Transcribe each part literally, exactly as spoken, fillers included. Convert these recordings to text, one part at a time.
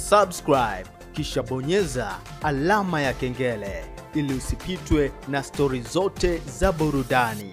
subscribe kisha bonyeza alama ya kengele ili usipitwe na stori zote za burudani.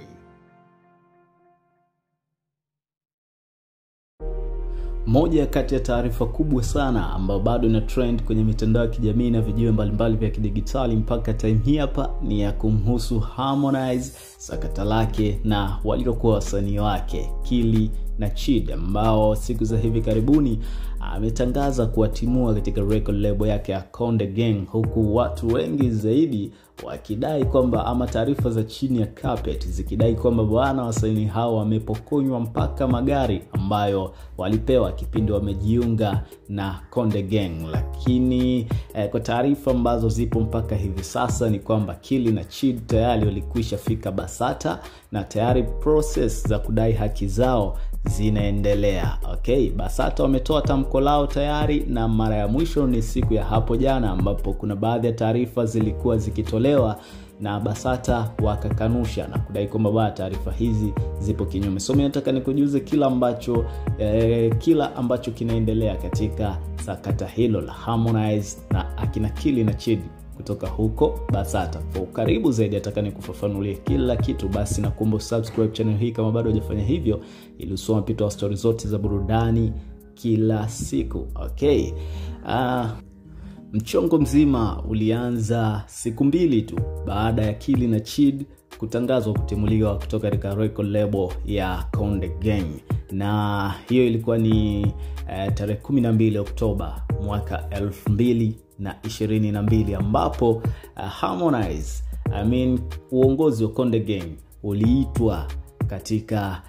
Moja kati ya taarifa kubwa sana ambayo bado ina trend kwenye mitandao ya kijamii na video mbalimbali vya kidigitali mpaka time hii hapa ni ya kumhusu Harmonize, sakata lake na waliokuwa wasanii wake Killy na Chid, ambao siku za hivi karibuni ametangaza kuwatimua katika record label yake ya Konde Gang, huku watu wengi zaidi wakidai kwamba ama taarifa za chini ya carpet zikidai kwamba bwana wasanii hao wamepokonywa mpaka magari ambayo walipewa kipindi wamejiunga na Konde Gang. Lakini eh, kwa taarifa ambazo zipo mpaka hivi sasa ni kwamba Killy na Chid tayari walikwisha fika Basata na tayari process za kudai haki zao zinaendelea. Okay, Basata wametoa tamko lao tayari, na mara ya mwisho ni siku ya hapo jana ambapo kuna baadhi ya taarifa zilikuwa zikitolewa na Basata wakakanusha na kudai kwamba ba taarifa hizi zipo kinyume. So mimi nataka nikujuze kila ambacho eh, kila ambacho kinaendelea katika sakata hilo la Harmonize na akina Killy na Chid kutoka huko Basata. Kwa karibu zaidi nataka nikufafanulie kila kitu, basi na kuomba subscribe channel hii kama bado hujafanya hivyo ili usome pito wa stories zote za burudani kila siku. Okay. Ah uh, Mchongo mzima ulianza siku mbili tu baada ya Killy na Chid kutangazwa kutimuliwa kutoka katika record label ya Konde Gang, na hiyo ilikuwa ni uh, tarehe kumi na mbili Oktoba mwaka elfu mbili na ishirini na mbili, ambapo uh, Harmonize I mean uongozi wa Konde Gang uliitwa katika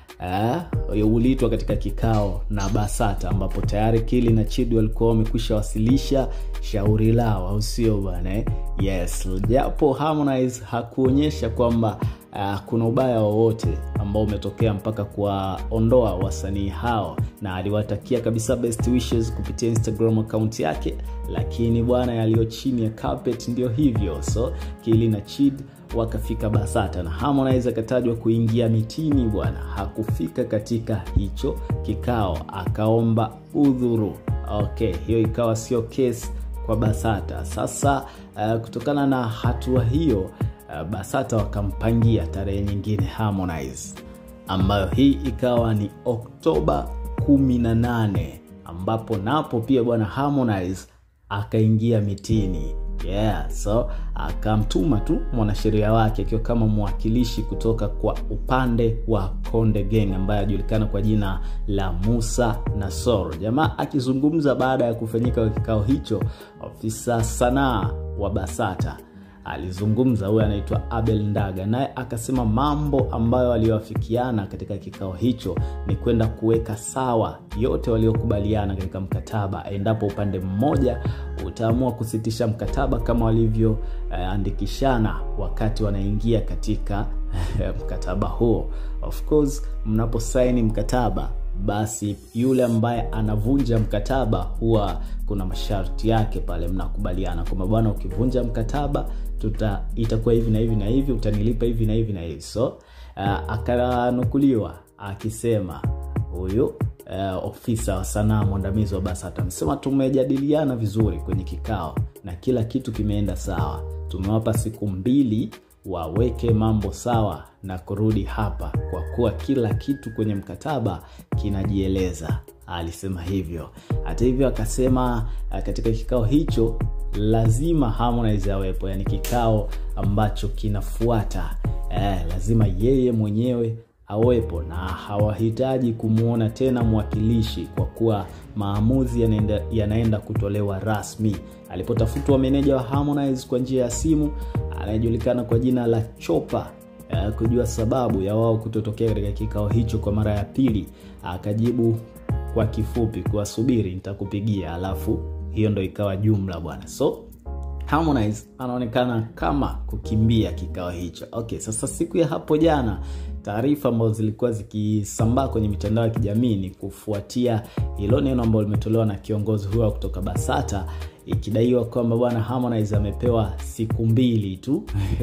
uh, uliitwa katika kikao na Basata, ambapo tayari Killy na Chid walikuwa wamekwisha wasilisha shauri lao, au sio bwana eh? Yes, japo Harmonize hakuonyesha kwamba uh, kuna ubaya wowote ambao umetokea mpaka kuwaondoa wasanii hao, na aliwatakia kabisa best wishes kupitia Instagram account yake, lakini bwana yaliyo chini ya carpet ndio hivyo. So Killy na Chid wakafika Basata na Harmonize akatajwa kuingia mitini bwana, hakufika katika hicho kikao, akaomba udhuru. Okay, hiyo ikawa sio case kwa Basata. Sasa uh, kutokana na hatua hiyo uh, Basata wakampangia tarehe nyingine Harmonize, ambayo hii ikawa ni Oktoba kumi na nane, ambapo napo pia bwana Harmonize akaingia mitini. Yeah, so akamtuma tu mwanasheria wake akiwa kama mwakilishi kutoka kwa upande wa Konde Gang ambaye anajulikana kwa jina la Musa Nasoro. Jamaa akizungumza baada ya kufanyika kikao hicho, ofisa sanaa wa Basata alizungumza, huyu anaitwa Abel Ndaga, naye akasema mambo ambayo waliowafikiana katika kikao hicho ni kwenda kuweka sawa yote waliokubaliana katika mkataba, endapo upande mmoja utaamua kusitisha mkataba kama walivyo eh, andikishana wakati wanaingia katika mkataba huo. Of course mnapo sign mkataba, basi yule ambaye anavunja mkataba huwa kuna masharti yake pale, mnakubaliana kwamba bwana ukivunja mkataba tuta itakuwa hivi na hivi na hivi, utanilipa hivi na hivi na hivi. So uh, akanukuliwa akisema huyo uh, ofisa wa sanaa mwandamizi wa Basata amesema tumejadiliana vizuri kwenye kikao na kila kitu kimeenda sawa, tumewapa siku mbili waweke mambo sawa na kurudi hapa kwa kuwa kila kitu kwenye mkataba kinajieleza, alisema hivyo. Hata hivyo akasema katika kikao hicho lazima Harmonize awepo, yani kikao ambacho kinafuata eh, lazima yeye mwenyewe awepo na hawahitaji kumuona tena mwakilishi kwa kuwa maamuzi yanaenda, yanaenda kutolewa rasmi. Alipotafutwa meneja wa Harmonize kwa njia ya simu anayejulikana kwa jina la Chopa uh, kujua sababu ya wao kutotokea katika kikao hicho kwa mara ya pili, akajibu uh, kwa kifupi kwa subiri nitakupigia, alafu hiyo ndo ikawa jumla bwana. So Harmonize anaonekana kama kukimbia kikao hicho. Okay, sasa siku ya hapo jana taarifa ambazo zilikuwa zikisambaa kwenye mitandao ya kijamii ni kufuatia hilo neno ambalo limetolewa na kiongozi huyo kutoka Basata, ikidaiwa kwamba bwana Harmonize amepewa siku mbili tu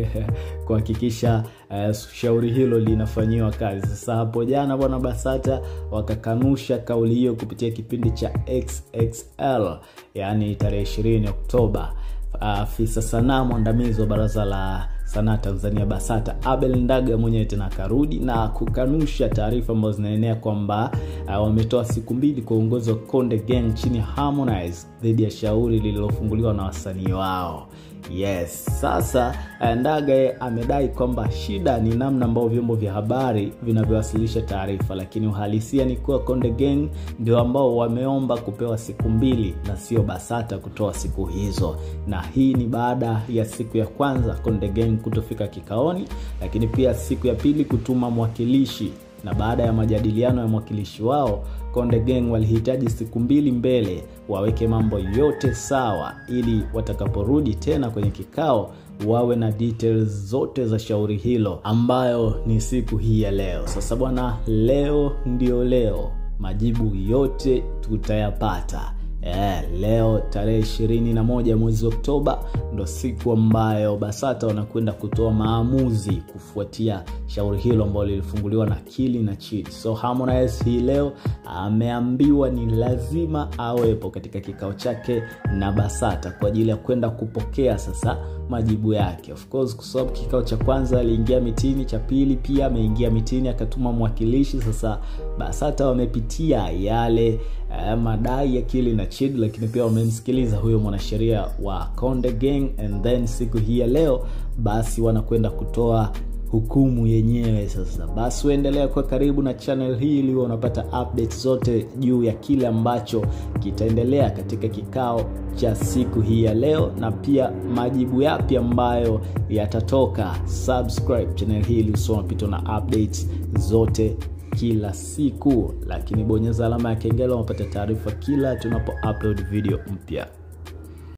kuhakikisha uh, shauri hilo linafanyiwa kazi. Sasa hapo jana bwana Basata wakakanusha kauli hiyo kupitia kipindi cha X X L, yani tarehe ishirini Oktoba. Afisa uh, sanaa mwandamizi wa Baraza la Sanaa Tanzania Basata Abel Ndaga mwenyewe tena karudi na kukanusha taarifa ambazo zinaenea kwamba uh, wametoa siku mbili kwa uongozi wa Konde Gang chini Harmonize dhidi ya shauri lililofunguliwa na wasanii wao. Yes, sasa Ndaga amedai kwamba shida ni namna ambao vyombo vya habari vinavyowasilisha taarifa, lakini uhalisia ni kuwa Konde Gang ndio ambao wameomba kupewa siku mbili na sio Basata kutoa siku hizo. Na hii ni baada ya siku ya kwanza Konde Gang kutofika kikaoni, lakini pia siku ya pili kutuma mwakilishi, na baada ya majadiliano ya mwakilishi wao Konde Gang walihitaji siku mbili mbele waweke mambo yote sawa ili watakaporudi tena kwenye kikao wawe na details zote za shauri hilo ambayo ni siku hii ya leo. Sasa bwana, leo ndio leo, majibu yote tutayapata. Eh, leo tarehe ishirini na moja mwezi Oktoba ndo siku ambayo Basata wanakwenda kutoa maamuzi kufuatia shauri hilo ambalo lilifunguliwa na Killy na Chidi. So Harmonize hii leo ameambiwa ni lazima awepo katika kikao chake na Basata kwa ajili ya kwenda kupokea sasa majibu yake. Of course kwa sababu kikao cha kwanza aliingia mitini, cha pili pia ameingia mitini akatuma mwakilishi. Sasa Basata wamepitia yale uh, madai ya Killy na Chidi, lakini pia wamemsikiliza huyo mwanasheria wa Konde Gang, and then siku hii ya leo basi wanakwenda kutoa hukumu yenyewe. Sasa basi uendelea kwa karibu na channel hii ili unapata updates zote juu ya kile ambacho kitaendelea katika kikao cha siku hii ya leo, na pia majibu yapi ambayo yatatoka. Subscribe channel hii ili usipitwe na updates zote kila siku, lakini bonyeza alama ya kengele unapata taarifa kila tunapo upload video mpya.